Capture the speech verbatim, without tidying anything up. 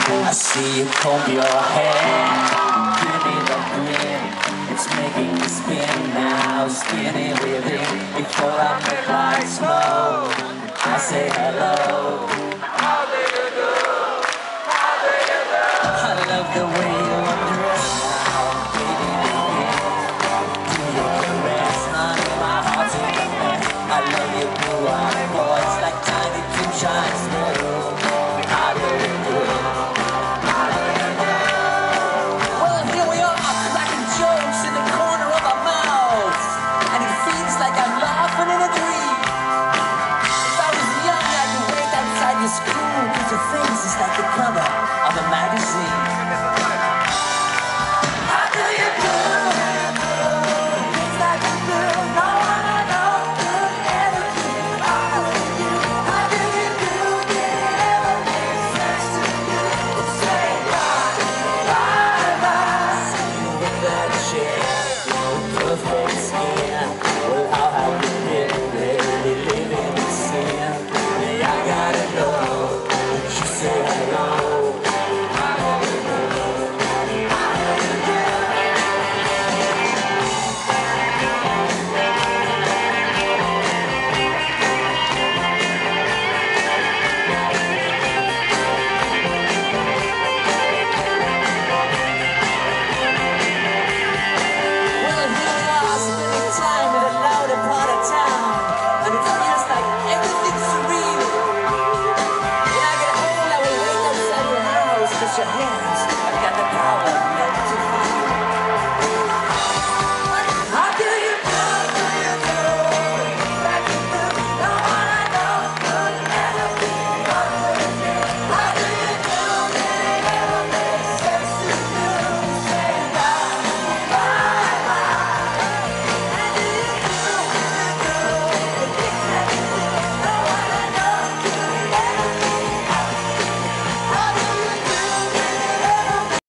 I see you comb your hair. Give me the grin. It's making me spin now. Spinning within. Before I make like smoke, I say hello. How do you do? How do you do? I love the way you undress now. Baby, do your caress. Honey, my heart's in a mess. I love your blue-eyed voice like tiny two shines through. How do you do? Your face is like the cover of a magazine. How do you do? Things like you do, no one I know could ever do. How do you do? How do you do? Did it ever make sense to you? Say bye, bye, bye. See you in that chair, with perfect skin. Well, how have you been lately, living in sin? Yeah, I gotta know. Say hello. Well, here we are, spending time in a louder part of town, and it feels like everything's surreal. Your hands